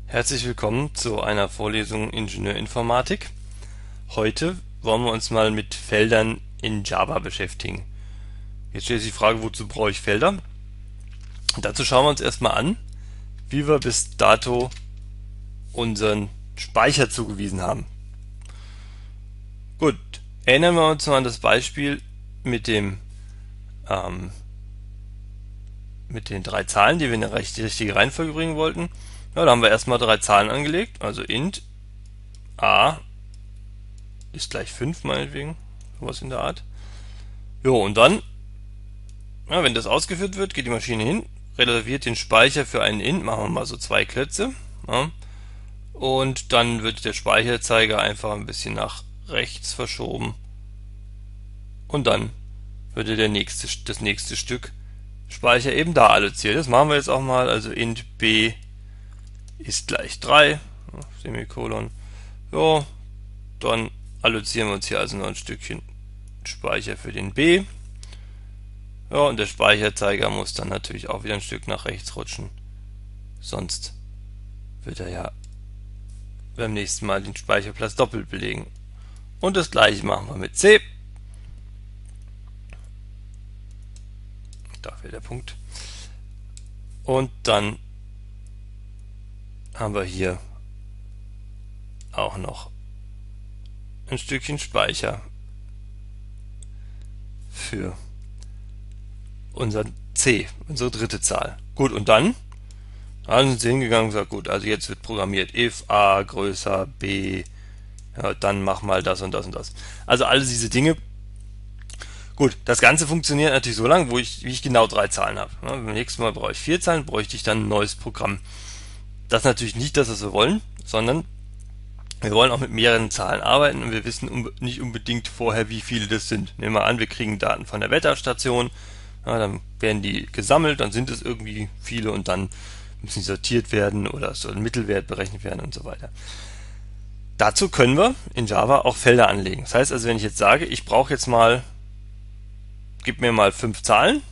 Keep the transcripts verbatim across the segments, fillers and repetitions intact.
Herzlich willkommen zu einer Vorlesung Ingenieurinformatik. Heute wollen wir uns mal mit Feldern in Java beschäftigen. Jetzt stellt sich die Frage, wozu brauche ich Felder? Und dazu schauen wir uns erstmal an, wie wir bis dato unseren Speicher zugewiesen haben. Gut, erinnern wir uns mal an das Beispiel mit dem ähm, mit den drei Zahlen, die wir in die richtige Reihenfolge bringen wollten. Ja, da haben wir erstmal drei Zahlen angelegt, also int a ist gleich fünf meinetwegen, sowas in der Art. Jo, und dann, ja, wenn das ausgeführt wird, geht die Maschine hin, reserviert den Speicher für einen int, machen wir mal so zwei Klötze, ja, und dann wird der Speicherzeiger einfach ein bisschen nach rechts verschoben und dann würde der nächste, das nächste Stück Speicher eben da alloziert. Das machen wir jetzt auch mal, also int b ist gleich drei, Semikolon, ja, dann allozieren wir uns hier also noch ein Stückchen Speicher für den b. Ja, und der Speicherzeiger muss dann natürlich auch wieder ein Stück nach rechts rutschen, sonst wird er ja beim nächsten Mal den Speicherplatz doppelt belegen. Und das gleiche machen wir mit c. Da fehlt der Punkt. Und dann haben wir hier auch noch ein Stückchen Speicher für unser c, unsere dritte Zahl. Gut, und dann haben sie hingegangen und gesagt, gut, also jetzt wird programmiert if a größer b, ja, dann mach mal das und das und das. Also alle diese Dinge. Gut, das Ganze funktioniert natürlich so lange, wo ich, wie ich genau drei Zahlen habe. Ja, beim nächsten Mal brauche ich vier Zahlen, bräuchte ich dann ein neues Programm. Das ist natürlich nicht das, was wir wollen, sondern wir wollen auch mit mehreren Zahlen arbeiten und wir wissen um, nicht unbedingt vorher, wie viele das sind. Nehmen wir an, wir kriegen Daten von der Wetterstation, ja, dann werden die gesammelt, dann sind es irgendwie viele und dann müssen sie sortiert werden oder es soll ein Mittelwert berechnet werden und so weiter. Dazu können wir in Java auch Felder anlegen. Das heißt also, wenn ich jetzt sage, ich brauche jetzt mal, gib mir mal fünf Zahlen,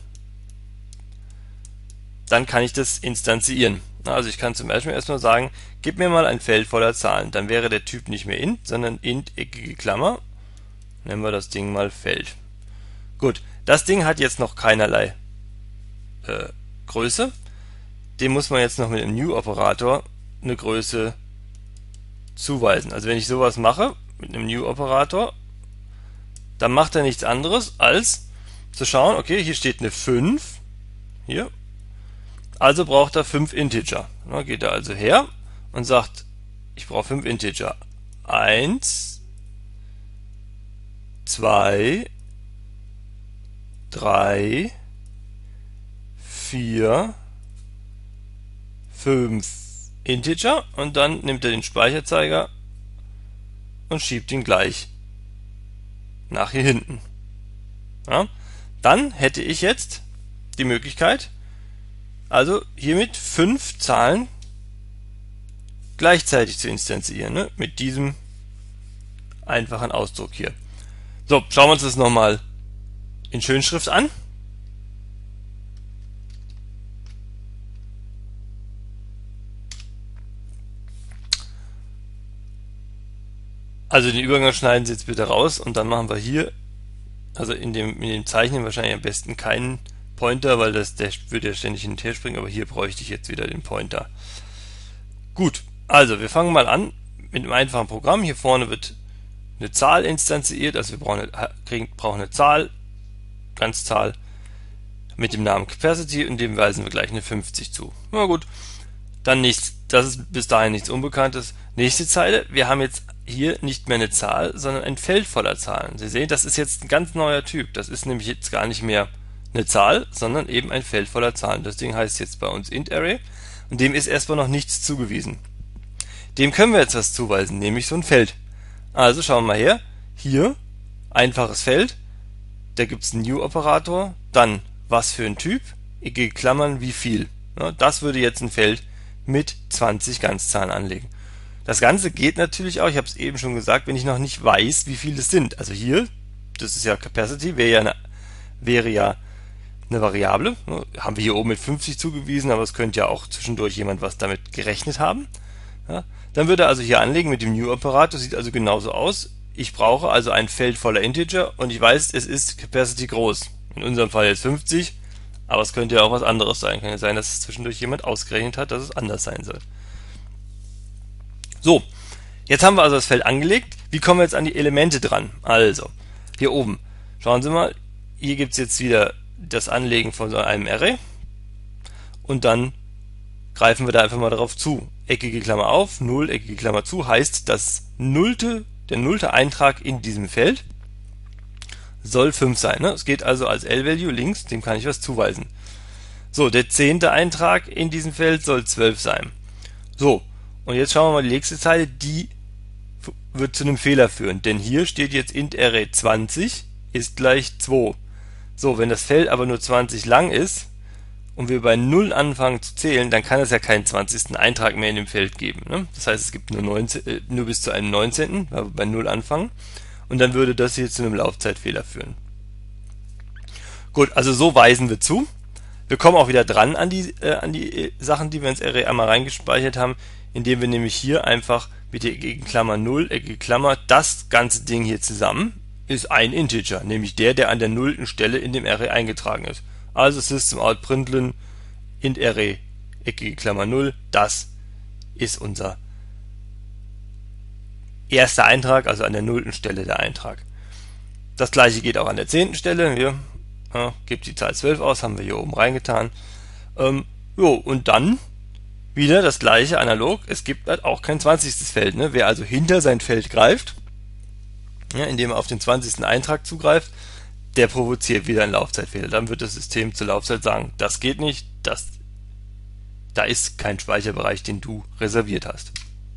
dann kann ich das instanzieren. Also ich kann zum Beispiel erstmal sagen, gib mir mal ein Feld voller Zahlen. Dann wäre der Typ nicht mehr int, sondern int eckige Klammer. Nennen wir das Ding mal Feld. Gut, das Ding hat jetzt noch keinerlei äh, Größe. Dem muss man jetzt noch mit dem New-Operator eine Größe zuweisen. Also wenn ich sowas mache, mit einem New-Operator, dann macht er nichts anderes, als zu schauen, okay, hier steht eine fünf, hier, also braucht er fünf Integer. Dann geht er also her und sagt, ich brauche fünf Integer. eins, zwei, drei, vier, fünf Integer und dann nimmt er den Speicherzeiger und schiebt ihn gleich nach hier hinten. Ja? Dann hätte ich jetzt die Möglichkeit, also hiermit fünf Zahlen gleichzeitig zu instanzieren, ne? Mit diesem einfachen Ausdruck hier. So, schauen wir uns das nochmal in Schönschrift an. Also den Übergang schneiden Sie jetzt bitte raus und dann machen wir hier, also in dem, in dem Zeichnen wahrscheinlich am besten keinen Pointer, weil das, der würde ja ständig hin und her springen, aber hier bräuchte ich jetzt wieder den Pointer. Gut, also wir fangen mal an mit einem einfachen Programm. Hier vorne wird eine Zahl instanziert, also wir brauchen eine, kriegen, brauchen eine Zahl, Ganzzahl, mit dem Namen Capacity und dem weisen wir gleich eine fünfzig zu. Na gut, dann nichts, das ist bis dahin nichts Unbekanntes. Nächste Zeile, wir haben jetzt hier nicht mehr eine Zahl, sondern ein Feld voller Zahlen. Sie sehen, das ist jetzt ein ganz neuer Typ, das ist nämlich jetzt gar nicht mehr eine Zahl, sondern eben ein Feld voller Zahlen. Das Ding heißt jetzt bei uns int-array und dem ist erstmal noch nichts zugewiesen. Dem können wir jetzt was zuweisen, nämlich so ein Feld. Also schauen wir mal her, hier, einfaches Feld, da gibt es einen New-Operator, dann was für ein Typ, eckige Klammern, wie viel. Ja, das würde jetzt ein Feld mit zwanzig Ganzzahlen anlegen. Das Ganze geht natürlich auch, ich habe es eben schon gesagt, wenn ich noch nicht weiß, wie viele es sind. Also hier, das ist ja Capacity, wäre ja eine, wäre ja eine Variable. Haben wir hier oben mit fünfzig zugewiesen, aber es könnte ja auch zwischendurch jemand was damit gerechnet haben. Ja? Dann wird er also hier anlegen mit dem New-Operator, sieht also genauso aus. Ich brauche also ein Feld voller Integer und ich weiß, es ist Capacity groß. In unserem Fall jetzt fünfzig, aber es könnte ja auch was anderes sein. Kann ja sein, dass es zwischendurch jemand ausgerechnet hat, dass es anders sein soll. So, jetzt haben wir also das Feld angelegt. Wie kommen wir jetzt an die Elemente dran? Also, hier oben, schauen Sie mal, hier gibt es jetzt wieder das Anlegen von so einem Array und dann greifen wir da einfach mal darauf zu. Eckige Klammer auf, null, eckige Klammer zu, heißt, das nullte, der nullte Eintrag in diesem Feld soll fünf sein. Ne? Es geht also als L-Value links, dem kann ich was zuweisen. So, der zehnte Eintrag in diesem Feld soll zwölf sein. So, und jetzt schauen wir mal die nächste Zeile, die wird zu einem Fehler führen, denn hier steht jetzt int array zwanzig ist gleich zwei. So, wenn das Feld aber nur zwanzig lang ist und wir bei null anfangen zu zählen, dann kann es ja keinen zwanzigsten Eintrag mehr in dem Feld geben. Ne? Das heißt, es gibt nur, neunzehn, äh, nur bis zu einem neunzehnten, weil wir bei null anfangen. Und dann würde das hier zu einem Laufzeitfehler führen. Gut, also so weisen wir zu. Wir kommen auch wieder dran an die, äh, an die Sachen, die wir ins Array einmal reingespeichert haben, indem wir nämlich hier einfach mit der eckigen Klammer null, eckige Klammer, das ganze Ding hier zusammen ist ein Integer, nämlich der, der an der nullten Stelle in dem Array eingetragen ist. Also System out println int array, eckige Klammer null, das ist unser erster Eintrag, also an der nullten Stelle der Eintrag. Das gleiche geht auch an der zehnten Stelle. Hier ja, gibt die Zahl zwölf aus, haben wir hier oben reingetan. Ähm, jo, und dann wieder das gleiche analog. Es gibt halt auch kein zwanzigsten Feld. Ne? Wer also hinter sein Feld greift, ja, indem er auf den zwanzigsten Eintrag zugreift, der provoziert wieder einen Laufzeitfehler. Dann wird das System zur Laufzeit sagen, das geht nicht, das, da ist kein Speicherbereich, den du reserviert hast.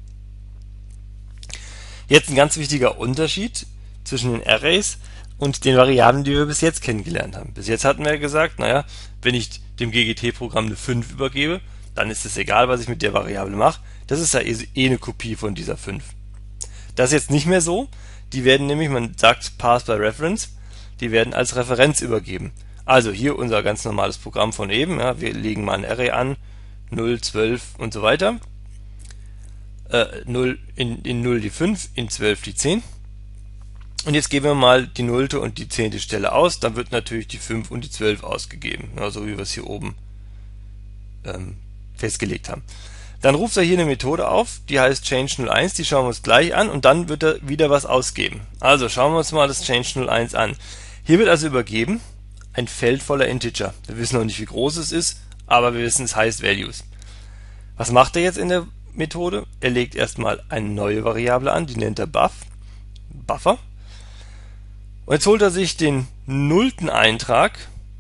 Jetzt ein ganz wichtiger Unterschied zwischen den Arrays und den Variablen, die wir bis jetzt kennengelernt haben. Bis jetzt hatten wir gesagt, naja, wenn ich dem G G T-Programm eine fünf übergebe, dann ist es egal, was ich mit der Variable mache. Das ist ja eh eine Kopie von dieser fünf. Das ist jetzt nicht mehr so. Die werden nämlich, man sagt Pass by Reference, die werden als Referenz übergeben. Also hier unser ganz normales Programm von eben. Ja, wir legen mal ein Array an, null, zwölf und so weiter. Äh, null, in, in null die fünf, in zwölf die zehn. Und jetzt geben wir mal die nullte und die zehnte Stelle aus. Dann wird natürlich die fünf und die zwölf ausgegeben. Ja, so wie wir es hier oben ähm, festgelegt haben. Dann ruft er hier eine Methode auf, die heißt change null eins, die schauen wir uns gleich an und dann wird er wieder was ausgeben. Also schauen wir uns mal das change null eins an. Hier wird also übergeben ein Feld voller Integer. Wir wissen noch nicht, wie groß es ist, aber wir wissen, es heißt Values. Was macht er jetzt in der Methode? Er legt erstmal eine neue Variable an, die nennt er Buff, Buffer. Und jetzt holt er sich den nullten Eintrag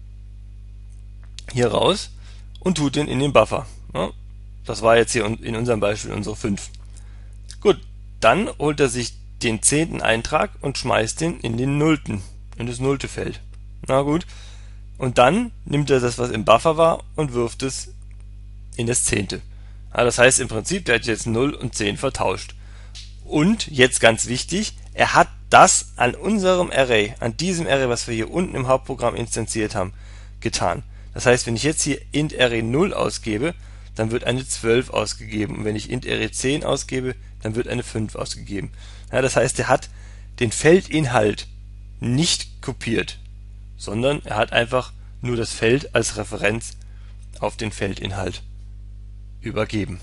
hier raus und tut den in den Buffer. Ja, das war jetzt hier in unserem Beispiel unsere fünf. Gut, dann holt er sich den zehnten Eintrag und schmeißt den in den nullten, in das nullte Feld. Na gut, und dann nimmt er das, was im Buffer war, und wirft es in das zehnte. Ja, das heißt im Prinzip, der hat jetzt null und zehn vertauscht. Und jetzt ganz wichtig, er hat das an unserem Array, an diesem Array, was wir hier unten im Hauptprogramm instanziert haben, getan. Das heißt, wenn ich jetzt hier int array null ausgebe, dann wird eine zwölf ausgegeben. Und wenn ich int array zehn ausgebe, dann wird eine fünf ausgegeben. Ja, das heißt, er hat den Feldinhalt nicht kopiert, sondern er hat einfach nur das Feld als Referenz auf den Feldinhalt übergeben.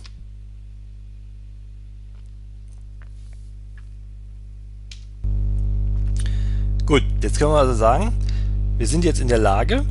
Gut, jetzt können wir also sagen, wir sind jetzt in der Lage,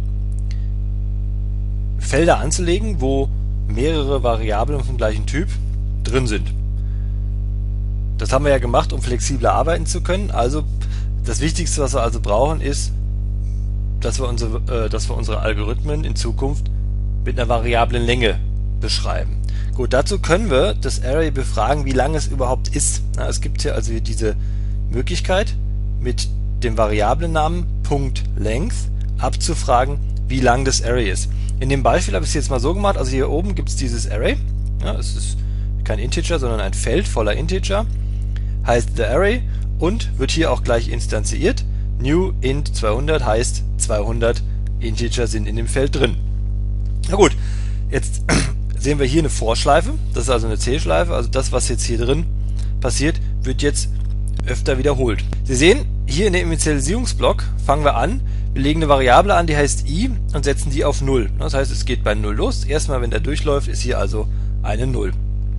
Felder anzulegen, wo mehrere Variablen vom gleichen Typ drin sind. Das haben wir ja gemacht, um flexibler arbeiten zu können. Also das Wichtigste, was wir also brauchen, ist, dass wir unsere, äh, dass wir unsere Algorithmen in Zukunft mit einer variablen Länge beschreiben. Gut, dazu können wir das Array befragen, wie lang es überhaupt ist. Na, es gibt hier also hier diese Möglichkeit, mit dem Variablennamen .length abzufragen, wie lang das Array ist. In dem Beispiel habe ich es jetzt mal so gemacht, also hier oben gibt es dieses Array, ja, es ist kein Integer, sondern ein Feld voller Integer, heißt the Array und wird hier auch gleich instanziert. New int zweihundert heißt zweihundert Integer sind in dem Feld drin. Na gut, jetzt sehen wir hier eine Vorschleife, das ist also eine C-Schleife, also das, was jetzt hier drin passiert, wird jetzt öfter wiederholt. Sie sehen, hier in dem Initialisierungsblock fangen wir an, wir legen eine Variable an, die heißt i und setzen die auf null. Das heißt, es geht bei null los. Erstmal, wenn der durchläuft, ist hier also eine null.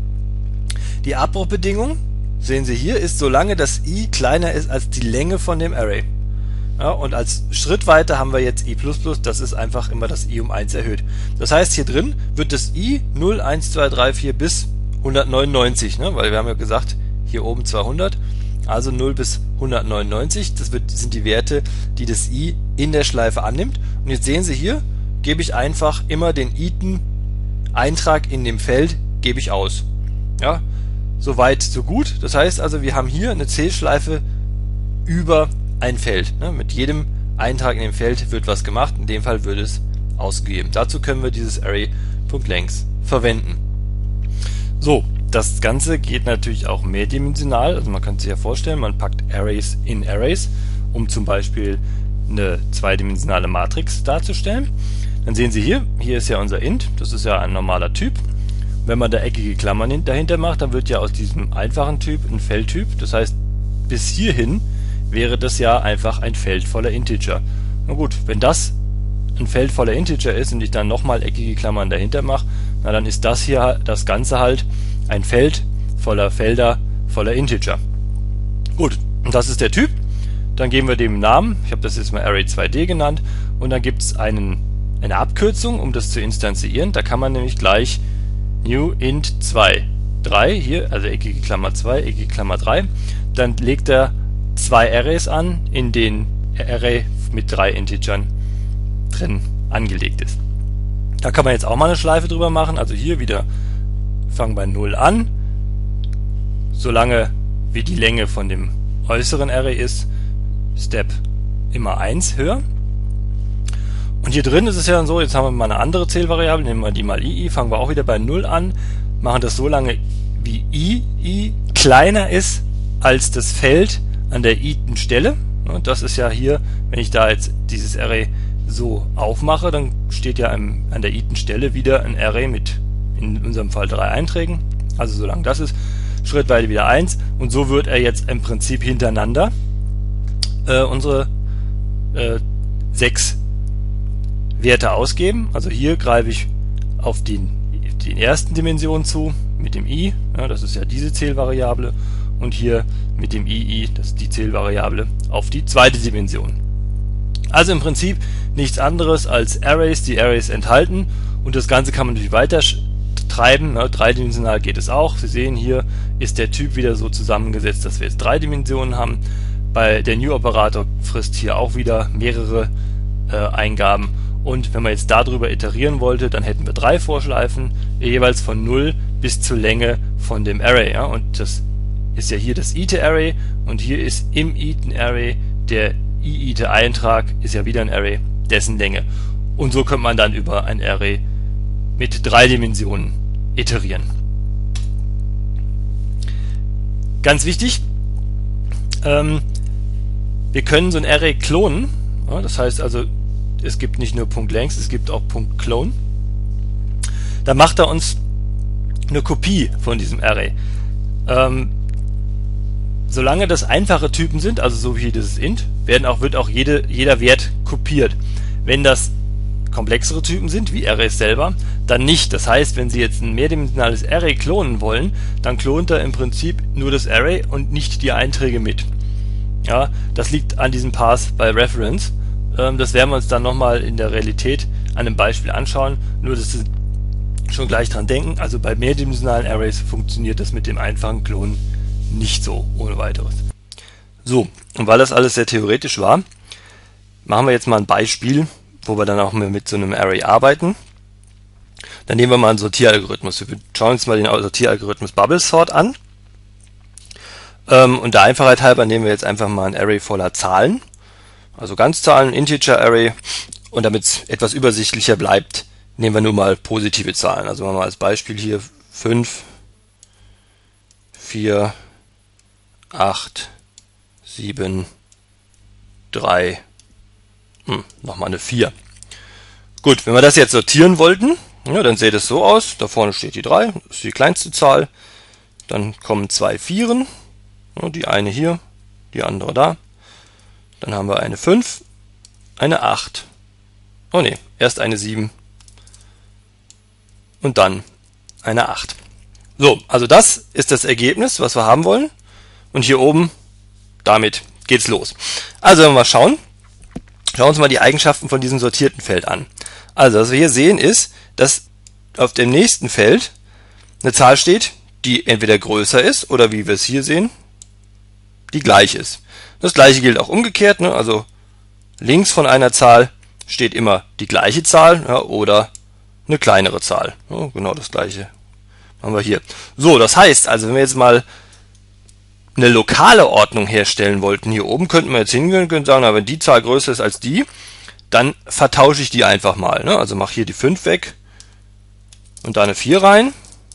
Die Abbruchbedingung, sehen Sie hier, ist, solange das i kleiner ist als die Länge von dem Array. Ja, und als Schritt weiter haben wir jetzt i plus plus, das ist einfach immer das i um eins erhöht. Das heißt, hier drin wird das i null, eins, zwei, drei, vier bis hundertneunundneunzig, ne? Weil wir haben ja gesagt, hier oben zweihundert, also null bis hundertneunundneunzig, das wird, sind die Werte, die das i in der Schleife annimmt. Und jetzt sehen Sie hier, gebe ich einfach immer den iten-Eintrag in dem Feld, gebe ich aus. Ja, soweit, so gut. Das heißt also, wir haben hier eine C-Schleife über ein Feld. Ne? Mit jedem Eintrag in dem Feld wird was gemacht, in dem Fall wird es ausgegeben. Dazu können wir dieses Array.length verwenden. So, das Ganze geht natürlich auch mehrdimensional, also man kann sich ja vorstellen, man packt Arrays in Arrays, um zum Beispiel eine zweidimensionale Matrix darzustellen. Dann sehen Sie hier, hier ist ja unser int, das ist ja ein normaler Typ. Wenn man da eckige Klammern dahinter macht, dann wird ja aus diesem einfachen Typ ein Feldtyp, das heißt, bis hierhin wäre das ja einfach ein Feld voller Integer. Na gut, wenn das ein Feld voller Integer ist und ich dann nochmal eckige Klammern dahinter mache, na dann ist das hier das Ganze halt ein Feld voller Felder voller Integer. Gut, und das ist der Typ. Dann geben wir dem einen Namen, ich habe das jetzt mal Array zwei D genannt, und dann gibt es einen, eine Abkürzung, um das zu instanzieren. Da kann man nämlich gleich new int zwei, drei, hier, also eckige Klammer zwei, eckige Klammer drei, dann legt er zwei Arrays an, in denen Array mit drei Integern drin angelegt ist. Da kann man jetzt auch mal eine Schleife drüber machen, also hier wieder fangen bei null an, solange wie die Länge von dem äußeren Array ist, Step immer eins höher. Und hier drin ist es ja dann so, jetzt haben wir mal eine andere Zählvariable, nehmen wir die mal ii, fangen wir auch wieder bei null an, machen das so lange wie i, i kleiner ist als das Feld an der iten Stelle. Und das ist ja hier, wenn ich da jetzt dieses Array so aufmache, dann steht ja an der iten Stelle wieder ein Array mit in unserem Fall drei Einträgen. Also solange das ist, schrittweise wieder eins. Und so wird er jetzt im Prinzip hintereinander äh, unsere äh, sechs Werte ausgeben. Also hier greife ich auf den, den ersten Dimension zu mit dem i, ja, das ist ja diese Zählvariable, und hier mit dem ii, das ist die Zählvariable, auf die zweite Dimension. Also im Prinzip nichts anderes als Arrays, die Arrays enthalten, und das Ganze kann man natürlich weiter treiben. Ne? Dreidimensional geht es auch. Sie sehen, hier ist der Typ wieder so zusammengesetzt, dass wir jetzt drei Dimensionen haben. Bei der New-Operator frisst hier auch wieder mehrere äh, Eingaben. Und wenn man jetzt darüber iterieren wollte, dann hätten wir drei Vorschleifen, jeweils von null bis zur Länge von dem Array. Ja? Und das ist ja hier das ite-Array, und hier ist im iten-Array der iite-Eintrag, ist ja wieder ein Array, dessen Länge. Und so könnte man dann über ein Array mit drei Dimensionen iterieren. Ganz wichtig, ähm, wir können so ein Array klonen. Ja, das heißt also, es gibt nicht nur .length, es gibt auch .clone. Da macht er uns eine Kopie von diesem Array. Ähm, solange das einfache Typen sind, also so wie dieses int, werden auch, wird auch jede, jeder Wert kopiert. Wenn das komplexere Typen sind, wie Arrays selber, dann nicht. Das heißt, wenn Sie jetzt ein mehrdimensionales Array klonen wollen, dann klont er im Prinzip nur das Array und nicht die Einträge mit. Ja, das liegt an diesem Path by Reference. Ähm, das werden wir uns dann nochmal in der Realität an einem Beispiel anschauen. Nur, dass Sie schon gleich dran denken, also bei mehrdimensionalen Arrays funktioniert das mit dem einfachen Klonen nicht so ohne weiteres. So, und weil das alles sehr theoretisch war, machen wir jetzt mal ein Beispiel, wo wir dann auch mit so einem Array arbeiten. Dann nehmen wir mal einen Sortieralgorithmus. Wir schauen uns mal den Sortieralgorithmus Bubble Sort an. Ähm, und der Einfachheit halber nehmen wir jetzt einfach mal ein Array voller Zahlen. Also Ganzzahlen, Integer Array. Und damit es etwas übersichtlicher bleibt, nehmen wir nur mal positive Zahlen. Also machen wir mal als Beispiel hier fünf, vier, acht, sieben, drei, hm, nochmal eine vier. Gut, wenn wir das jetzt sortieren wollten, Ja, dann sieht es so aus. Da vorne steht die drei, das ist die kleinste Zahl. Dann kommen zwei Vieren. Ja, die eine hier, die andere da. Dann haben wir eine fünf, eine acht. Oh ne, erst eine sieben. Und dann eine acht. So, also das ist das Ergebnis, was wir haben wollen. Und hier oben, damit geht's los. Also wenn wir mal schauen, schauen wir uns mal die Eigenschaften von diesem sortierten Feld an. Also was wir hier sehen ist, dass auf dem nächsten Feld eine Zahl steht, die entweder größer ist oder wie wir es hier sehen, die gleich ist. Das gleiche gilt auch umgekehrt, ne? Also links von einer Zahl steht immer die gleiche Zahl, ja, oder eine kleinere Zahl. Ja, genau das gleiche haben wir hier. So, das heißt, also wenn wir jetzt mal eine lokale Ordnung herstellen wollten hier oben, könnten wir jetzt hingehen und sagen, na, wenn die Zahl größer ist als die, dann vertausche ich die einfach mal. Ne? Also mache hier die fünf weg und da eine vier rein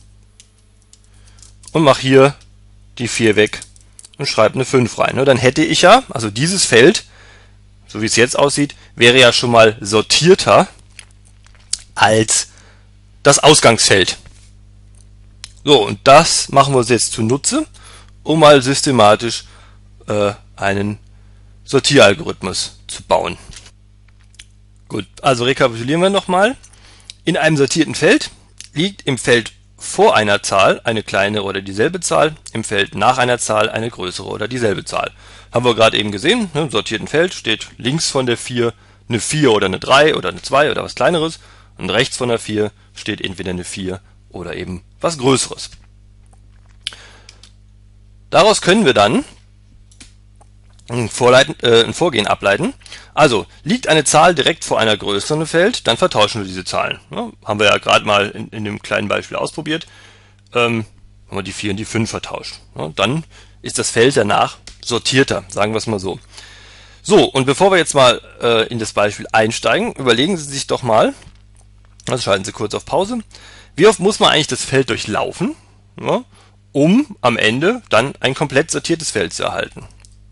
und mache hier die vier weg und schreibe eine fünf rein. Ne? Dann hätte ich ja, also dieses Feld, so wie es jetzt aussieht, wäre ja schon mal sortierter als das Ausgangsfeld. So, und das machen wir uns jetzt zunutze, um mal systematisch äh, einen Sortieralgorithmus zu bauen. Gut, also rekapitulieren wir nochmal. In einem sortierten Feld liegt im Feld vor einer Zahl eine kleinere oder dieselbe Zahl, im Feld nach einer Zahl eine größere oder dieselbe Zahl. Haben wir gerade eben gesehen, ne, im sortierten Feld steht links von der vier eine vier oder eine drei oder eine zwei oder was Kleineres und rechts von der vier steht entweder eine vier oder eben was Größeres. Daraus können wir dann ein, Vorleiten, äh, ein Vorgehen ableiten. Also, liegt eine Zahl direkt vor einer größeren Feld, dann vertauschen wir diese Zahlen. Ja, haben wir ja gerade mal in, in dem kleinen Beispiel ausprobiert. Ähm, haben wir die vier und die fünf vertauscht. Ja, dann ist das Feld danach sortierter, sagen wir es mal so. So, und bevor wir jetzt mal äh, in das Beispiel einsteigen, überlegen Sie sich doch mal, also schalten Sie kurz auf Pause, wie oft muss man eigentlich das Feld durchlaufen, ja, um am Ende dann ein komplett sortiertes Feld zu erhalten.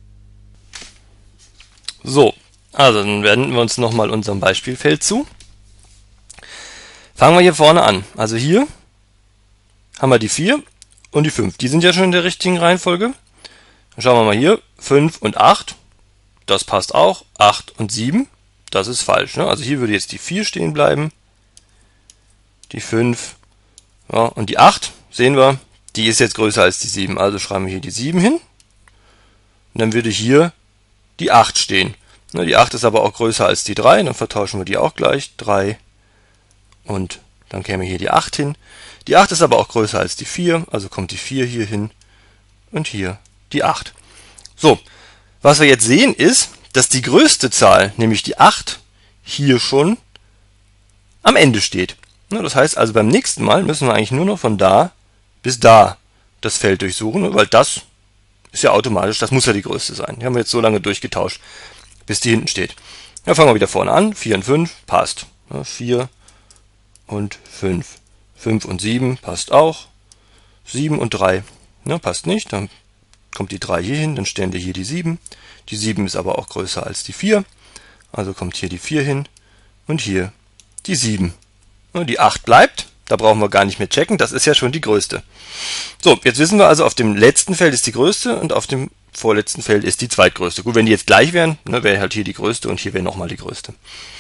So, also dann wenden wir uns nochmal unserem Beispielfeld zu. Fangen wir hier vorne an. Also hier haben wir die vier und die fünf. Die sind ja schon in der richtigen Reihenfolge. Dann schauen wir mal hier, fünf und acht. Das passt auch. acht und sieben. Das ist falsch. Ne? Also hier würde jetzt die vier stehen bleiben. Die fünf. Ja, und die acht, sehen wir, die ist jetzt größer als die sieben. Also schreiben wir hier die sieben hin. Und dann würde hier die acht stehen. Ne, die acht ist aber auch größer als die drei. Dann vertauschen wir die auch gleich. drei. Und dann käme hier die acht hin. Die acht ist aber auch größer als die vier. Also kommt die vier hier hin. Und hier die acht. So, was wir jetzt sehen ist, dass die größte Zahl, nämlich die acht, hier schon am Ende steht. Das heißt also, beim nächsten Mal müssen wir eigentlich nur noch von da bis da das Feld durchsuchen, weil das ist ja automatisch, das muss ja die größte sein. Die haben wir jetzt so lange durchgetauscht, bis die hinten steht. Dann fangen wir wieder vorne an. vier und fünf passt. vier und fünf. fünf und sieben passt auch. sieben und drei ne, passt nicht. Dann kommt die drei hier hin, dann stellen wir hier die sieben. Die sieben ist aber auch größer als die vier. Also kommt hier die vier hin und hier die sieben. Die acht bleibt, da brauchen wir gar nicht mehr checken, das ist ja schon die größte. So, jetzt wissen wir also, auf dem letzten Feld ist die größte und auf dem vorletzten Feld ist die zweitgrößte. Gut, wenn die jetzt gleich wären, ne, wäre halt hier die größte und hier wäre nochmal die größte.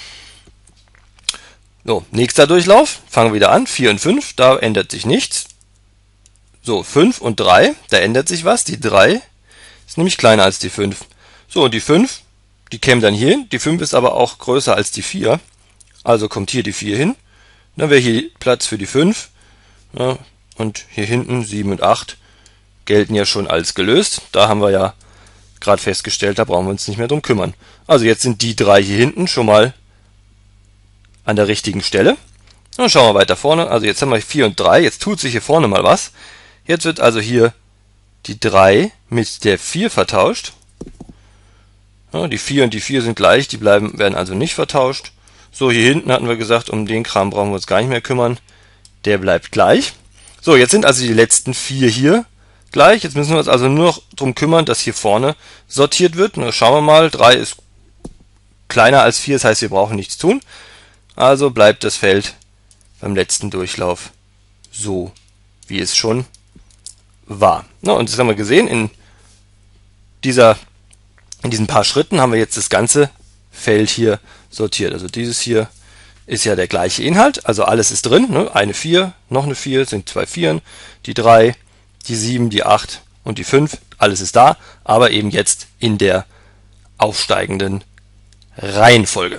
So, nächster Durchlauf, fangen wir wieder an, vier und fünf, da ändert sich nichts. So, fünf und drei, da ändert sich was, die drei ist nämlich kleiner als die fünf. So, und die fünf, die käme dann hier hin, die fünf ist aber auch größer als die vier, also kommt hier die vier hin. Dann wäre hier Platz für die fünf. Ja, und hier hinten sieben und acht gelten ja schon als gelöst. Da haben wir ja gerade festgestellt, da brauchen wir uns nicht mehr drum kümmern. Also jetzt sind die drei hier hinten schon mal an der richtigen Stelle. Dann schauen wir weiter vorne. Also jetzt haben wir vier und drei. Jetzt tut sich hier vorne mal was. Jetzt wird also hier die drei mit der vier vertauscht. Ja, die vier und die vier sind gleich, die bleiben, werden also nicht vertauscht. So, hier hinten hatten wir gesagt, um den Kram brauchen wir uns gar nicht mehr kümmern. Der bleibt gleich. So, jetzt sind also die letzten vier hier gleich. Jetzt müssen wir uns also nur noch darum kümmern, dass hier vorne sortiert wird. Na, schauen wir mal, drei ist kleiner als vier, das heißt, wir brauchen nichts tun. Also bleibt das Feld beim letzten Durchlauf so, wie es schon war. Na, und das haben wir gesehen, in, dieser, in diesen paar Schritten haben wir jetzt das ganze Feld hier sortiert. Also dieses hier ist ja der gleiche Inhalt, also alles ist drin. Ne? Eine vier, noch eine vier, sind zwei Vieren, die drei, die sieben, die acht und die fünf. Alles ist da, aber eben jetzt in der aufsteigenden Reihenfolge.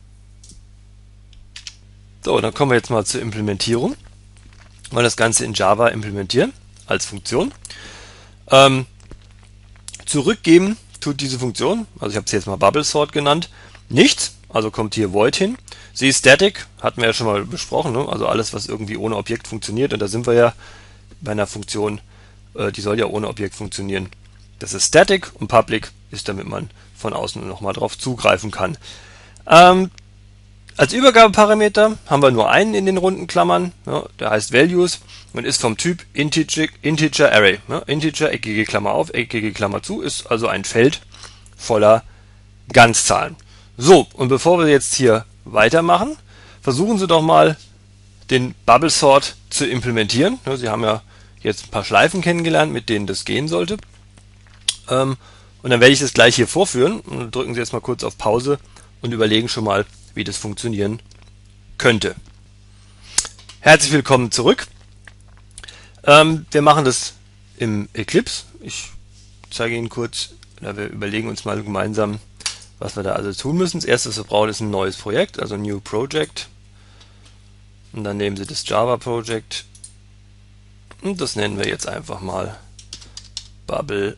So, dann kommen wir jetzt mal zur Implementierung. Wir wollen das Ganze in Java implementieren als Funktion. Ähm, zurückgeben tut diese Funktion, also ich habe es jetzt mal Bubble Sort genannt, nichts, also kommt hier Void hin. Sie ist static, hatten wir ja schon mal besprochen, ne? Also alles, was irgendwie ohne Objekt funktioniert, und da sind wir ja bei einer Funktion, äh, die soll ja ohne Objekt funktionieren. Das ist static und public ist, damit man von außen nochmal drauf zugreifen kann. Ähm, als Übergabeparameter haben wir nur einen in den runden Klammern, ja, der heißt Values und ist vom Typ Integer, Integer Array. Ja, Integer, eckige Klammer auf, eckige Klammer zu, ist also ein Feld voller Ganzzahlen. So, und bevor wir jetzt hier weitermachen, versuchen Sie doch mal den Bubble Sort zu implementieren. Ja, Sie haben ja jetzt ein paar Schleifen kennengelernt, mit denen das gehen sollte. Ähm, und dann werde ich das gleich hier vorführen. Und dann drücken Sie jetzt mal kurz auf Pause und überlegen schon mal, wie das funktionieren könnte. Herzlich willkommen zurück. Ähm, wir machen das im Eclipse. Ich zeige Ihnen kurz, oder wir überlegen uns mal gemeinsam, was wir da also tun müssen. Das erste, was wir brauchen, ist ein neues Projekt, also New Project. Und dann nehmen Sie das Java Project und das nennen wir jetzt einfach mal Bubble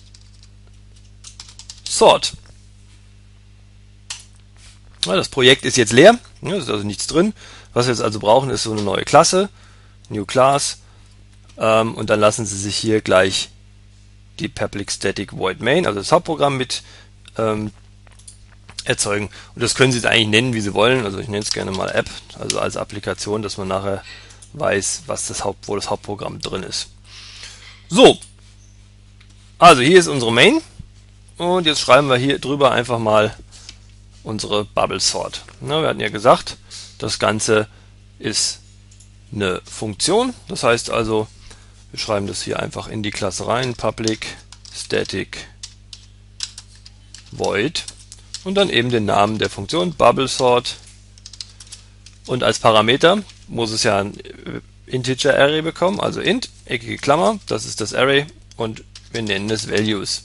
Sort. Ja, das Projekt ist jetzt leer, ja, ist also nichts drin. Was wir jetzt also brauchen, ist so eine neue Klasse, New Class, ähm, und dann lassen Sie sich hier gleich die Public Static Void Main, also das Hauptprogramm, mit ähm, erzeugen. Und das können Sie jetzt eigentlich nennen, wie Sie wollen. Also ich nenne es gerne mal App, also als Applikation, dass man nachher weiß, was das Haupt, wo das Hauptprogramm drin ist. So, also hier ist unsere Main und jetzt schreiben wir hier drüber einfach mal unsere Bubble Sort. Na, wir hatten ja gesagt, das Ganze ist eine Funktion. Das heißt also, wir schreiben das hier einfach in die Klasse rein, Public Static Void und dann eben den Namen der Funktion, Bubble Sort. Und als Parameter muss es ja ein Integer Array bekommen, also int, eckige Klammer, das ist das Array und wir nennen es Values.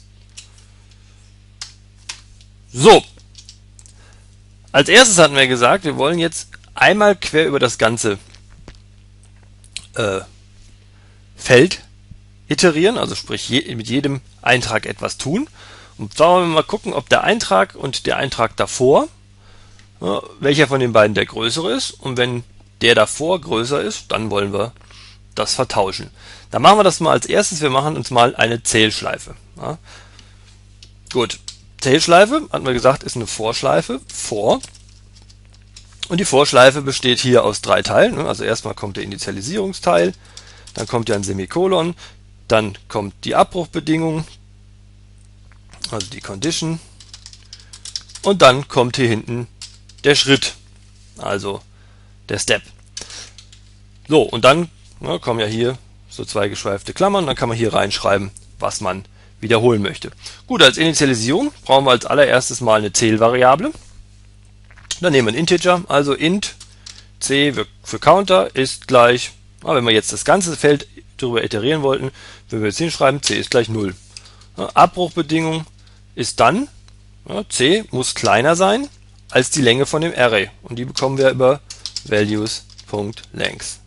So, als erstes hatten wir gesagt, wir wollen jetzt einmal quer über das ganze äh, Feld iterieren, also sprich je, mit jedem Eintrag etwas tun. Und da wollen wir mal gucken, ob der Eintrag und der Eintrag davor, ja, welcher von den beiden der größere ist. Und wenn der davor größer ist, dann wollen wir das vertauschen. Dann machen wir das mal als erstes, wir machen uns mal eine Zählschleife. Ja. Gut. Zählschleife, hatten wir gesagt, ist eine Vorschleife, for. Und die Vorschleife besteht hier aus drei Teilen. Also erstmal kommt der Initialisierungsteil, dann kommt ja ein Semikolon, dann kommt die Abbruchbedingung, also die Condition, und dann kommt hier hinten der Schritt, also der Step. So, und dann ja, kommen ja hier so zwei geschweifte Klammern, dann kann man hier reinschreiben, was man wiederholen möchte. Gut, als Initialisierung brauchen wir als allererstes mal eine Zählvariable. Dann nehmen wir ein Integer, also int c für Counter ist gleich, wenn wir jetzt das ganze Feld darüber iterieren wollten, würden wir jetzt hinschreiben, c ist gleich null. Abbruchbedingung ist dann, c muss kleiner sein als die Länge von dem Array und die bekommen wir über values.length.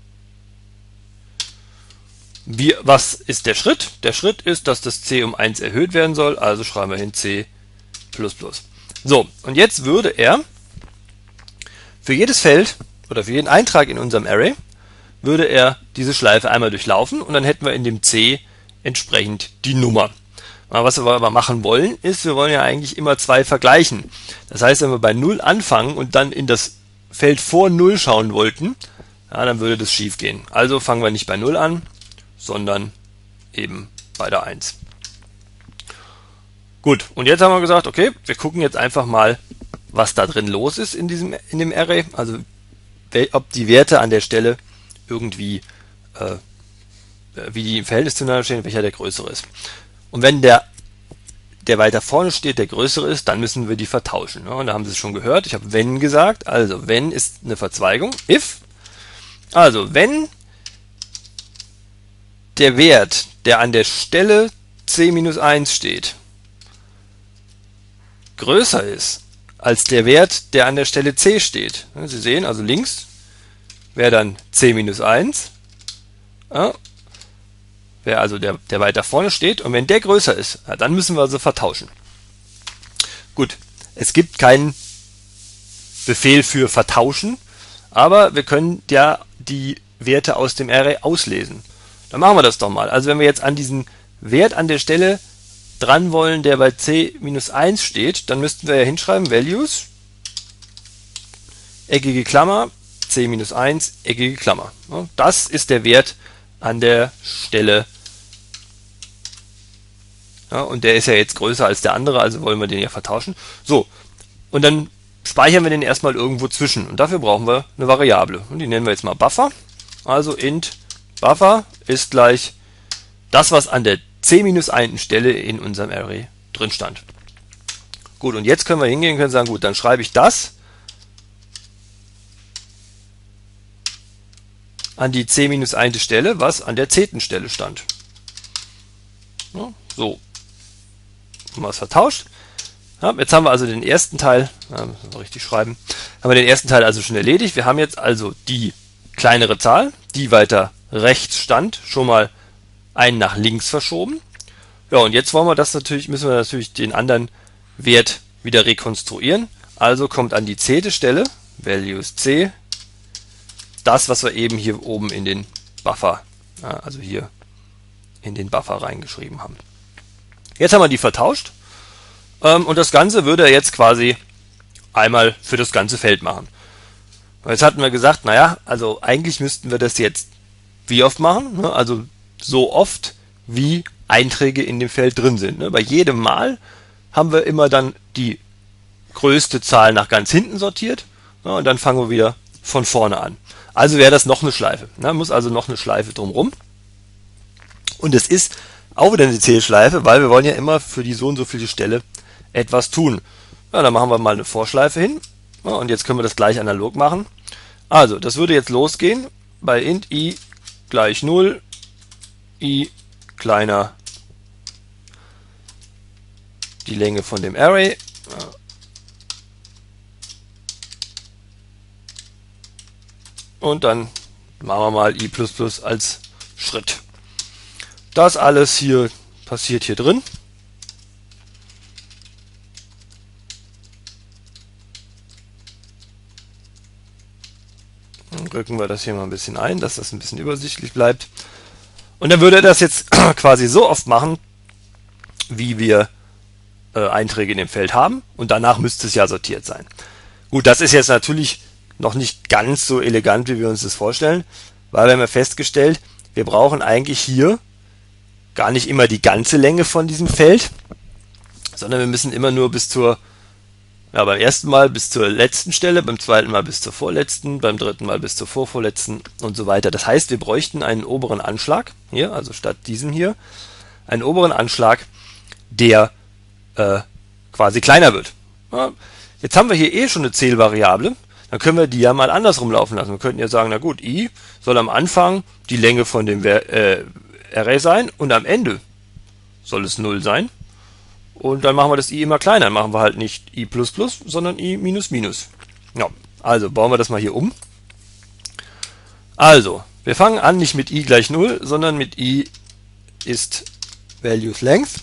Wie, was ist der Schritt? Der Schritt ist, dass das c um eins erhöht werden soll, also schreiben wir hin c plus plus. So, und jetzt würde er für jedes Feld oder für jeden Eintrag in unserem Array würde er diese Schleife einmal durchlaufen und dann hätten wir in dem c entsprechend die Nummer. Was wir aber machen wollen, ist, wir wollen ja eigentlich immer zwei vergleichen. Das heißt, wenn wir bei null anfangen und dann in das Feld vor null schauen wollten, ja, dann würde das schief gehen. Also fangen wir nicht bei null an, sondern eben bei der eins. Gut, und jetzt haben wir gesagt, okay, wir gucken jetzt einfach mal, was da drin los ist in diesem in dem Array. Also ob die Werte an der Stelle irgendwie, äh, wie die im Verhältnis zueinander stehen, welcher der größere ist. Und wenn der, der weiter vorne steht, der größere ist, dann müssen wir die vertauschen. Und da haben Sie es schon gehört, ich habe wenn gesagt, also wenn ist eine Verzweigung, if, also wenn der Wert, der an der Stelle c minus eins steht, größer ist als der Wert, der an der Stelle c steht. Sie sehen, also links wäre dann c minus eins, ja, wäre also der, der weiter vorne steht, und wenn der größer ist, ja, dann müssen wir also vertauschen. Gut, es gibt keinen Befehl für vertauschen, aber wir können ja die Werte aus dem Array auslesen. Dann machen wir das doch mal. Also wenn wir jetzt an diesen Wert an der Stelle dran wollen, der bei c minus eins steht, dann müssten wir ja hinschreiben, values, eckige Klammer, c minus eins, eckige Klammer. Das ist der Wert an der Stelle. Ja, und der ist ja jetzt größer als der andere, also wollen wir den ja vertauschen. So, und dann speichern wir den erstmal irgendwo zwischen. Und dafür brauchen wir eine Variable. Und die nennen wir jetzt mal Buffer. Also int Buffer ist gleich das, was an der c minus eins Stelle in unserem Array drin stand. Gut, und jetzt können wir hingehen und können sagen, gut, dann schreibe ich das an die c minus eins Stelle, was an der zehnten Stelle stand. Ja, so. Haben wir es vertauscht. Ja, jetzt haben wir also den ersten Teil, ja, müssen wir richtig schreiben, haben wir den ersten Teil also schon erledigt. Wir haben jetzt also die kleinere Zahl, die weiter rechts stand, schon mal einen nach links verschoben. Ja, und jetzt wollen wir das natürlich, müssen wir natürlich den anderen Wert wieder rekonstruieren. Also kommt an die zehnte Stelle, values c, das, was wir eben hier oben in den Buffer, also hier in den Buffer reingeschrieben haben. Jetzt haben wir die vertauscht, und das Ganze würde er jetzt quasi einmal für das ganze Feld machen. Jetzt hatten wir gesagt, naja, also eigentlich müssten wir das jetzt wie oft machen? Also so oft, wie Einträge in dem Feld drin sind. Bei jedem Mal haben wir immer dann die größte Zahl nach ganz hinten sortiert, und dann fangen wir wieder von vorne an. Also wäre das noch eine Schleife. Man muss also noch eine Schleife drumherum. Und es ist auch wieder eine Zählschleife, weil wir wollen ja immer für die so und so viele Stelle etwas tun. Ja, dann machen wir mal eine Vorschleife hin. Ja, und jetzt können wir das gleich analog machen. Also, das würde jetzt losgehen bei int i gleich null, i kleiner die Länge von dem Array. Ja. Und dann machen wir mal i plus plus als Schritt. Das alles hier passiert hier drin. Dann rücken wir das hier mal ein bisschen ein, dass das ein bisschen übersichtlich bleibt. Und dann würde er das jetzt quasi so oft machen, wie wir äh, Einträge in dem Feld haben. Und danach müsste es ja sortiert sein. Gut, das ist jetzt natürlich noch nicht ganz so elegant, wie wir uns das vorstellen, weil wir haben ja festgestellt, wir brauchen eigentlich hier gar nicht immer die ganze Länge von diesem Feld, sondern wir müssen immer nur bis zur, ja, beim ersten Mal bis zur letzten Stelle, beim zweiten Mal bis zur vorletzten, beim dritten Mal bis zur vorvorletzten und so weiter. Das heißt, wir bräuchten einen oberen Anschlag, hier, also statt diesem hier, einen oberen Anschlag, der äh, quasi kleiner wird. Ja, jetzt haben wir hier eh schon eine Zählvariable, dann können wir die ja mal andersrum laufen lassen. Wir könnten ja sagen, na gut, i soll am Anfang die Länge von dem äh, Array sein und am Ende soll es null sein. Und dann machen wir das i immer kleiner. Dann machen wir halt nicht i plus plus, sondern i minus minus. Ja, also bauen wir das mal hier um. Also, wir fangen an nicht mit i gleich null, sondern mit i ist values length.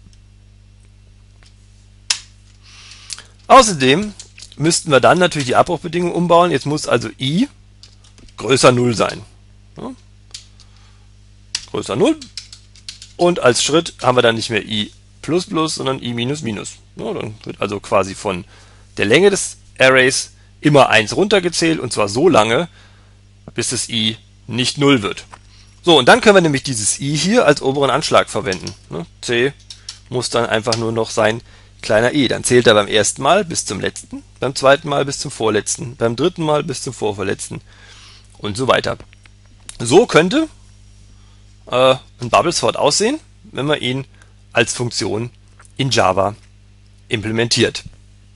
Außerdem müssten wir dann natürlich die Abbruchbedingung umbauen. Jetzt muss also i größer null sein. Ja. Größer null. Und als Schritt haben wir dann nicht mehr i plus plus, sondern i minus minus. Ja, dann wird also quasi von der Länge des Arrays immer eins runtergezählt, und zwar so lange, bis das i nicht null wird. So, und dann können wir nämlich dieses i hier als oberen Anschlag verwenden. C muss dann einfach nur noch sein kleiner i. Dann zählt er beim ersten Mal bis zum letzten, beim zweiten Mal bis zum vorletzten, beim dritten Mal bis zum vorvorletzten und so weiter. So könnte äh, ein Bubble-Sort aussehen, wenn man ihn als Funktion in Java implementiert.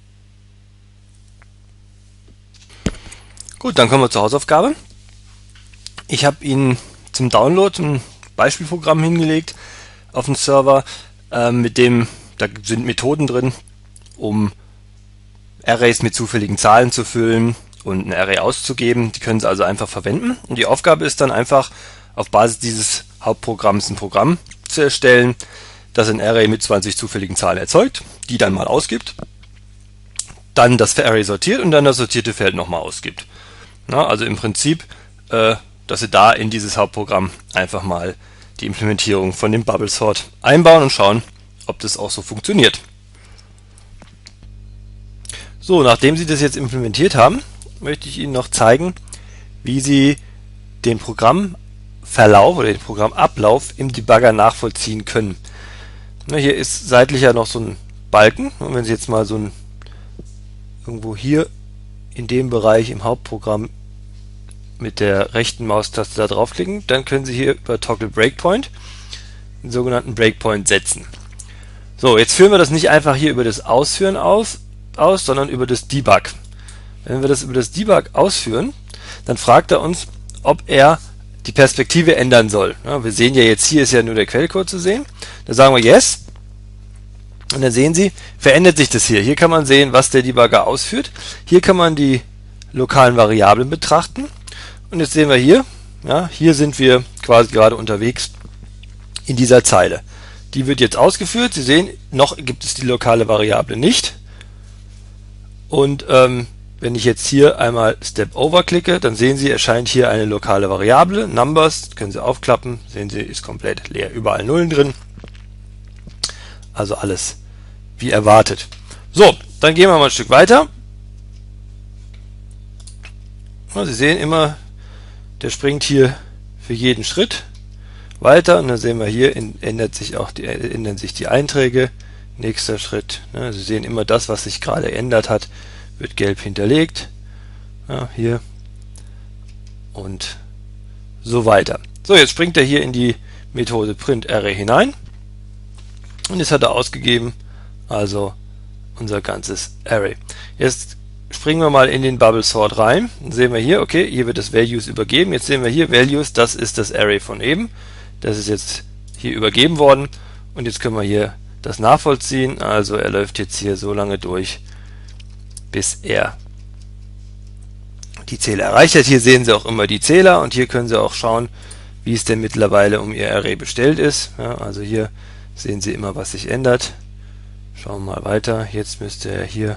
Gut, dann kommen wir zur Hausaufgabe. Ich habe Ihnen zum Download ein Beispielprogramm hingelegt auf dem Server, äh, mit dem, da sind Methoden drin, um Arrays mit zufälligen Zahlen zu füllen und ein Array auszugeben. Die können Sie also einfach verwenden. Und die Aufgabe ist dann einfach, auf Basis dieses Hauptprogramms ein Programm zu erstellen, das ein Array mit zwanzig zufälligen Zahlen erzeugt, die dann mal ausgibt, dann das Array sortiert und dann das sortierte Feld nochmal ausgibt. Na, also im Prinzip, äh, dass Sie da in dieses Hauptprogramm einfach mal die Implementierung von dem Bubble Sort einbauen und schauen, ob das auch so funktioniert. So, nachdem Sie das jetzt implementiert haben, möchte ich Ihnen noch zeigen, wie Sie den Programmverlauf oder den Programmablauf im Debugger nachvollziehen können. Na, hier ist seitlich ja noch so ein Balken, und wenn Sie jetzt mal so ein irgendwo hier in dem Bereich im Hauptprogramm mit der rechten Maustaste da draufklicken, dann können Sie hier über Toggle Breakpoint den sogenannten Breakpoint setzen. So, jetzt führen wir das nicht einfach hier über das Ausführen aus, aus, sondern über das Debug. Wenn wir das über das Debug ausführen, dann fragt er uns, ob er die Perspektive ändern soll. Ja, wir sehen ja jetzt, hier ist ja nur der Quellcode zu sehen. Da sagen wir Yes. Und dann sehen Sie, verändert sich das hier. Hier kann man sehen, was der Debugger ausführt. Hier kann man die lokalen Variablen betrachten. Und jetzt sehen wir hier, ja, hier sind wir quasi gerade unterwegs in dieser Zeile. Die wird jetzt ausgeführt. Sie sehen, noch gibt es die lokale Variable nicht. Und ähm, wenn ich jetzt hier einmal Step Over klicke, dann sehen Sie, erscheint hier eine lokale Variable, Numbers, können Sie aufklappen, sehen Sie, ist komplett leer, überall Nullen drin. Also alles wie erwartet. So, dann gehen wir mal ein Stück weiter. Und Sie sehen immer, der springt hier für jeden Schritt weiter, und dann sehen wir hier, ändert sich auch die, ändern sich die Einträge. Nächster Schritt. Ja, Sie sehen immer, das, was sich gerade geändert hat, wird gelb hinterlegt. Ja, hier. Und so weiter. So, jetzt springt er hier in die Methode printArray hinein. Und jetzt hat er ausgegeben, also unser ganzes Array. Jetzt springen wir mal in den Bubble Sort rein. Dann sehen wir hier, okay, hier wird das Values übergeben. Jetzt sehen wir hier, Values, das ist das Array von eben. Das ist jetzt hier übergeben worden. Und jetzt können wir hier das nachvollziehen. Also er läuft jetzt hier so lange durch, bis er die Zähler erreicht hat. Hier sehen Sie auch immer die Zähler, und hier können Sie auch schauen, wie es denn mittlerweile um Ihr Array bestellt ist. Ja, also hier sehen Sie immer, was sich ändert. Schauen wir mal weiter. Jetzt müsste er hier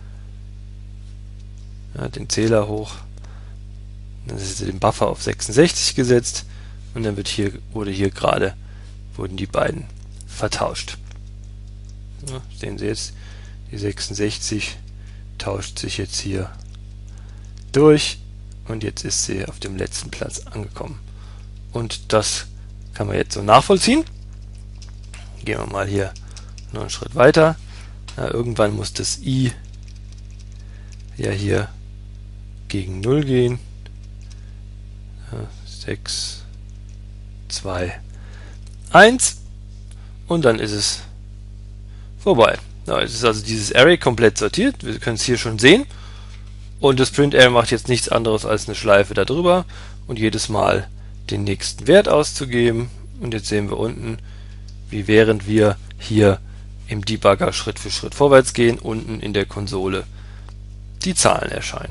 ja, den Zähler hoch. Dann ist den Buffer auf sechsundsechzig gesetzt, und dann wird hier, wurde hier gerade, wurden die beiden vertauscht. Ja, sehen Sie jetzt, die sechsundsechzig tauscht sich jetzt hier durch, und jetzt ist sie auf dem letzten Platz angekommen. Und das kann man jetzt so nachvollziehen. Gehen wir mal hier noch einen Schritt weiter. Ja, irgendwann muss das i ja hier gegen null gehen. Ja, sechs, zwei, eins, und dann ist es vorbei. Ja, jetzt ist also dieses Array komplett sortiert. Wir können es hier schon sehen. Und das printArray macht jetzt nichts anderes als eine Schleife darüber und jedes Mal den nächsten Wert auszugeben. Und jetzt sehen wir unten, wie während wir hier im Debugger Schritt für Schritt vorwärts gehen, unten in der Konsole die Zahlen erscheinen.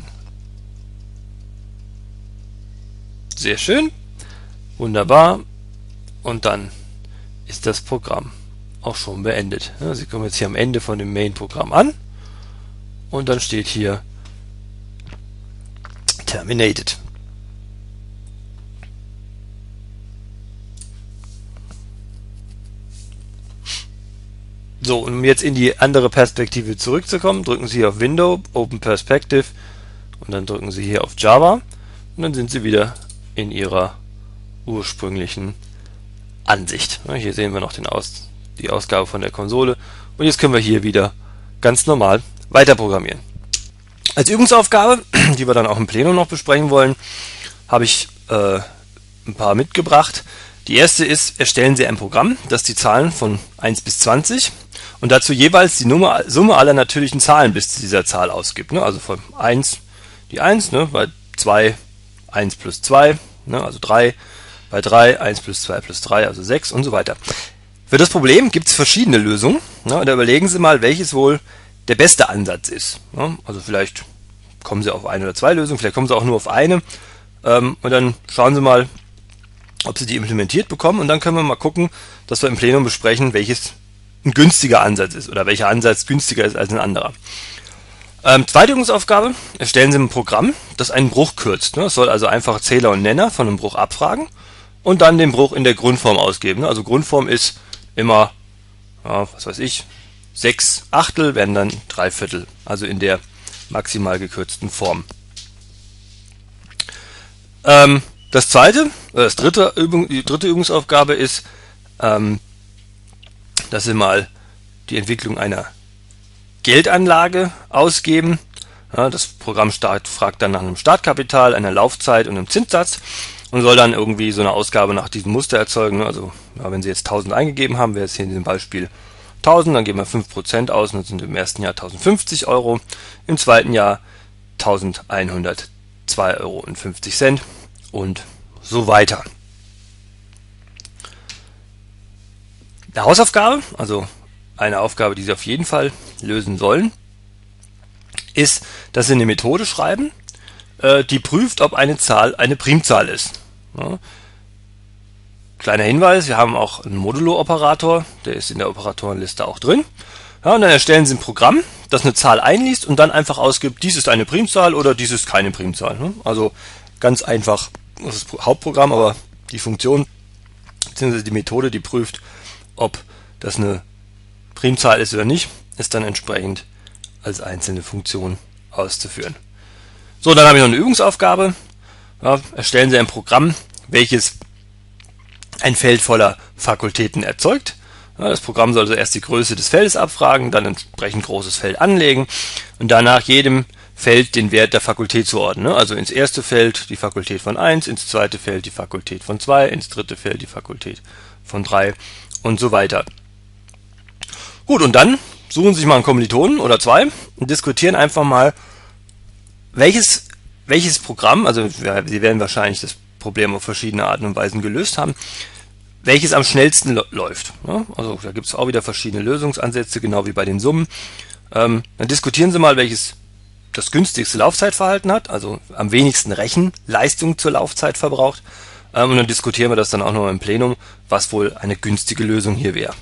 Sehr schön, wunderbar, und dann ist das Programm auch schon beendet. Ja, Sie kommen jetzt hier am Ende von dem Main-Programm an, und dann steht hier Terminated. So, um jetzt in die andere Perspektive zurückzukommen, drücken Sie hier auf Window, Open Perspective, und dann drücken Sie hier auf Java, und dann sind Sie wieder in Ihrer ursprünglichen Ansicht. Ja, hier sehen wir noch den Aus, die Ausgabe von der Konsole, und jetzt können wir hier wieder ganz normal weiter programmieren. Als Übungsaufgabe, die wir dann auch im Plenum noch besprechen wollen, habe ich äh, ein paar mitgebracht. Die erste ist, erstellen Sie ein Programm, das die Zahlen von eins bis zwanzig und dazu jeweils die Nummer, Summe aller natürlichen Zahlen bis zu dieser Zahl ausgibt. Ne? Also von eins die eins, ne? Bei zwei eins plus zwei, ne? Also drei, bei drei eins plus zwei plus drei, also sechs und so weiter. Für das Problem gibt es verschiedene Lösungen. Ne? Und da überlegen Sie mal, welches wohl der beste Ansatz ist. Ne? Also vielleicht kommen Sie auf eine oder zwei Lösungen, vielleicht kommen Sie auch nur auf eine. Ähm, und dann schauen Sie mal, ob Sie die implementiert bekommen. Und dann können wir mal gucken, dass wir im Plenum besprechen, welches ein günstiger Ansatz ist oder welcher Ansatz günstiger ist als ein anderer. Ähm, zweite Übungsaufgabe, erstellen Sie ein Programm, das einen Bruch kürzt. Ne? Es soll also einfach Zähler und Nenner von einem Bruch abfragen und dann den Bruch in der Grundform ausgeben. Ne? Also Grundform ist immer, ja, was weiß ich, sechs Achtel werden dann drei Viertel, also in der maximal gekürzten Form. Ähm, das zweite, oder das dritte Übung, die dritte Übungsaufgabe ist, ähm, dass Sie mal die Entwicklung einer Geldanlage ausgeben. Ja, das Programm start, fragt dann nach einem Startkapital, einer Laufzeit und einem Zinssatz und soll dann irgendwie so eine Ausgabe nach diesem Muster erzeugen. Also ja, wenn Sie jetzt tausend eingegeben haben, wäre es hier in diesem Beispiel tausend, dann geben wir fünf Prozent aus und das sind im ersten Jahr tausendfünfzig Euro, im zweiten Jahr eintausendeinhundertzwei Euro und fünfzig Cent und so weiter. Eine Hausaufgabe, also eine Aufgabe, die Sie auf jeden Fall lösen sollen, ist, dass Sie eine Methode schreiben, äh, die prüft, ob eine Zahl eine Primzahl ist. Ja. Kleiner Hinweis, wir haben auch einen Modulo-Operator, der ist in der Operatorenliste auch drin. Ja, und dann erstellen Sie ein Programm, das eine Zahl einliest und dann einfach ausgibt, dies ist eine Primzahl oder dies ist keine Primzahl. Ne? Also ganz einfach, das ist das Hauptprogramm, aber die Funktion bzw. die Methode, die prüft, ob das eine Primzahl ist oder nicht, ist dann entsprechend als einzelne Funktion auszuführen. So, dann habe ich noch eine Übungsaufgabe. Ja, erstellen Sie ein Programm, welches ein Feld voller Fakultäten erzeugt. Ja, das Programm soll also erst die Größe des Feldes abfragen, dann entsprechend großes Feld anlegen und danach jedem Feld den Wert der Fakultät zuordnen. Also ins erste Feld die Fakultät von eins, ins zweite Feld die Fakultät von zwei, ins dritte Feld die Fakultät von drei und so weiter. Gut, und dann suchen Sie sich mal einen Kommilitonen oder zwei und diskutieren einfach mal, welches, welches Programm, also Sie werden wahrscheinlich das Problem auf verschiedene Arten und Weisen gelöst haben, welches am schnellsten läuft. Ja, also da gibt es auch wieder verschiedene Lösungsansätze, genau wie bei den Summen. Ähm, dann diskutieren Sie mal, welches das günstigste Laufzeitverhalten hat, also am wenigsten Rechenleistung zur Laufzeit verbraucht. Ähm, und dann diskutieren wir das dann auch noch im Plenum, was wohl eine günstige Lösung hier wäre.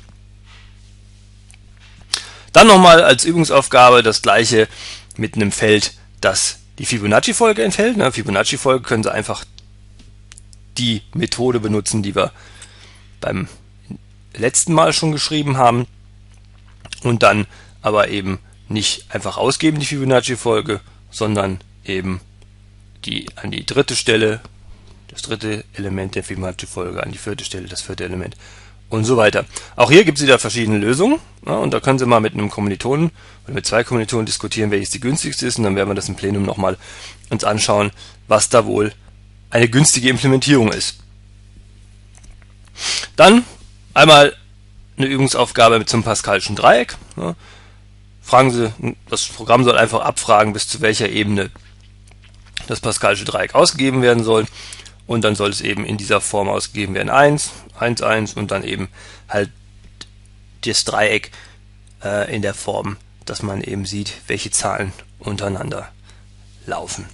Dann nochmal als Übungsaufgabe das gleiche mit einem Feld, das die Fibonacci-Folge enthält. Ne? Fibonacci-Folge können Sie einfach die Methode benutzen, die wir beim letzten Mal schon geschrieben haben und dann aber eben nicht einfach ausgeben die Fibonacci-Folge, sondern eben die an die dritte Stelle, das dritte Element der Fibonacci-Folge, an die vierte Stelle, das vierte Element und so weiter. Auch hier gibt es wieder verschiedene Lösungen, ja, und da können Sie mal mit einem Kommilitonen oder mit zwei Kommilitonen diskutieren, welches die günstigste ist, und dann werden wir das im Plenum nochmal uns anschauen, was da wohl eine günstige Implementierung ist. Dann einmal eine Übungsaufgabe mit zum Pascalschen Dreieck. Ja, fragen Sie, das Programm soll einfach abfragen, bis zu welcher Ebene das Pascalsche Dreieck ausgegeben werden soll. Und dann soll es eben in dieser Form ausgegeben werden, eins, eins, eins und dann eben halt das Dreieck äh, in der Form, dass man eben sieht, welche Zahlen untereinander laufen.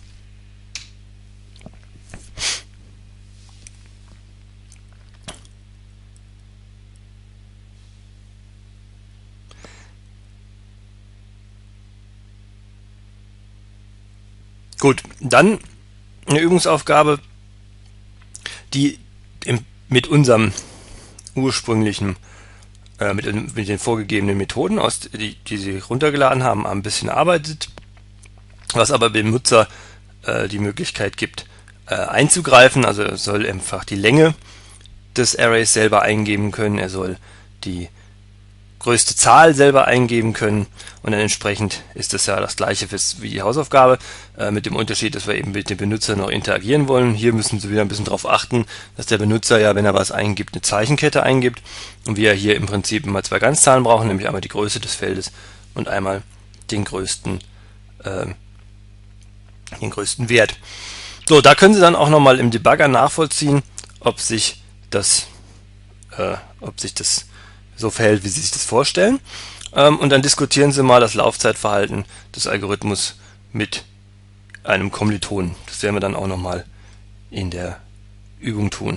Gut, dann eine Übungsaufgabe, die im, mit unserem ursprünglichen, äh, mit, mit den vorgegebenen Methoden, aus, die, die Sie runtergeladen haben, ein bisschen arbeitet, was aber dem Nutzer äh, die Möglichkeit gibt, äh, einzugreifen. Also er soll einfach die Länge des Arrays selber eingeben können, er soll die größte Zahl selber eingeben können und dann entsprechend ist das ja das gleiche wie die Hausaufgabe, äh, mit dem Unterschied, dass wir eben mit dem Benutzer noch interagieren wollen. Hier müssen Sie wieder ein bisschen darauf achten, dass der Benutzer ja, wenn er was eingibt, eine Zeichenkette eingibt und wir hier im Prinzip immer zwei Ganzzahlen brauchen, nämlich einmal die Größe des Feldes und einmal den größten, äh, den größten Wert. So, da können Sie dann auch nochmal im Debugger nachvollziehen, ob sich das, äh, ob sich das so verhält, wie Sie sich das vorstellen. Ähm, und dann diskutieren Sie mal das Laufzeitverhalten des Algorithmus mit einem Kommilitonen. Das werden wir dann auch nochmal in der Übung tun.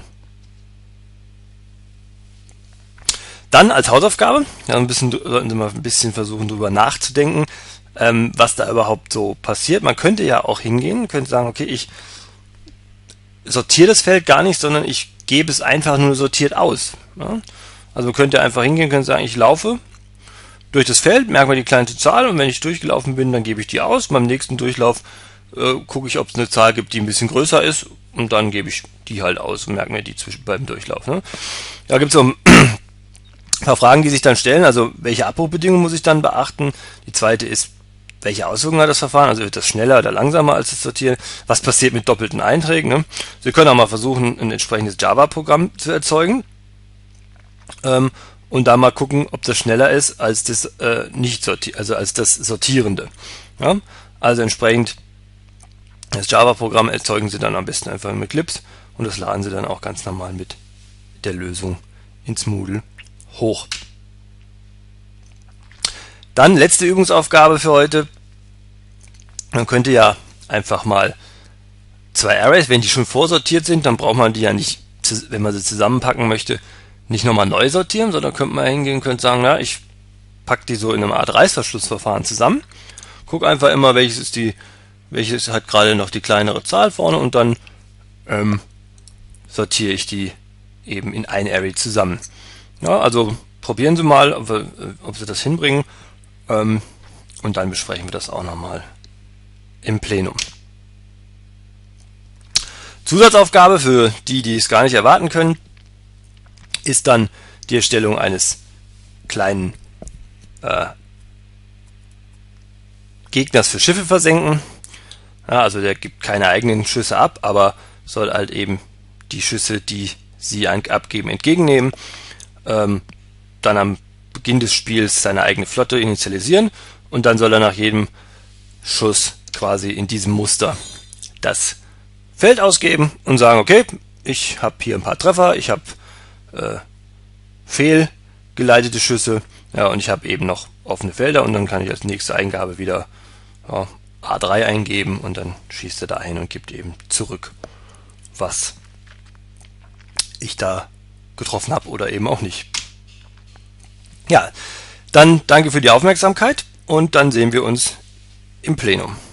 Dann als Hausaufgabe, ja, ein bisschen, sollten Sie mal ein bisschen versuchen, darüber nachzudenken, ähm, was da überhaupt so passiert. Man könnte ja auch hingehen, könnte sagen, okay, ich sortiere das Feld gar nicht, sondern ich gebe es einfach nur sortiert aus. Ja? Also man könnte einfach hingehen, könnte sagen, ich laufe durch das Feld, merke mal die kleinste Zahl und wenn ich durchgelaufen bin, dann gebe ich die aus. Beim nächsten Durchlauf äh, gucke ich, ob es eine Zahl gibt, die ein bisschen größer ist und dann gebe ich die halt aus und merke mir die zwischen beim Durchlauf. Ne? Da gibt es so ein paar Fragen, die sich dann stellen. Also welche Abbruchbedingungen muss ich dann beachten? Die zweite ist, welche Auswirkungen hat das Verfahren? Also wird das schneller oder langsamer als das Sortieren? Was passiert mit doppelten Einträgen? Ne? Sie können auch mal versuchen, ein entsprechendes Java-Programm zu erzeugen. Ähm, und da mal gucken, ob das schneller ist als das äh, nicht sorti also als das Sortierende. Ja? Also entsprechend das Java-Programm erzeugen Sie dann am besten einfach mit Eclipse und das laden Sie dann auch ganz normal mit der Lösung ins Moodle hoch. Dann letzte Übungsaufgabe für heute. Man könnte ja einfach mal zwei Arrays, wenn die schon vorsortiert sind, dann braucht man die ja nicht, wenn man sie zusammenpacken möchte, nicht nochmal neu sortieren, sondern könnte man hingehen und könnte sagen, ja, ich packe die so in einem Art Reißverschlussverfahren zusammen, gucke einfach immer, welches ist die, welches hat gerade noch die kleinere Zahl vorne und dann ähm, sortiere ich die eben in ein Array zusammen. Ja, also probieren Sie mal, ob, wir, ob Sie das hinbringen ähm, und dann besprechen wir das auch nochmal im Plenum. Zusatzaufgabe für die, die es gar nicht erwarten können, ist dann die Erstellung eines kleinen äh, Gegners für Schiffe versenken. Ja, also der gibt keine eigenen Schüsse ab, aber soll halt eben die Schüsse, die sie abgeben, entgegennehmen. Ähm, dann am Beginn des Spiels seine eigene Flotte initialisieren und dann soll er nach jedem Schuss quasi in diesem Muster das Feld ausgeben und sagen, okay, ich habe hier ein paar Treffer, ich habe äh, fehlgeleitete Schüsse, ja, und ich habe eben noch offene Felder und dann kann ich als nächste Eingabe wieder ja, A drei eingeben und dann schießt er da hin und gibt eben zurück, was ich da getroffen habe oder eben auch nicht. Ja, dann danke für die Aufmerksamkeit und dann sehen wir uns im Plenum.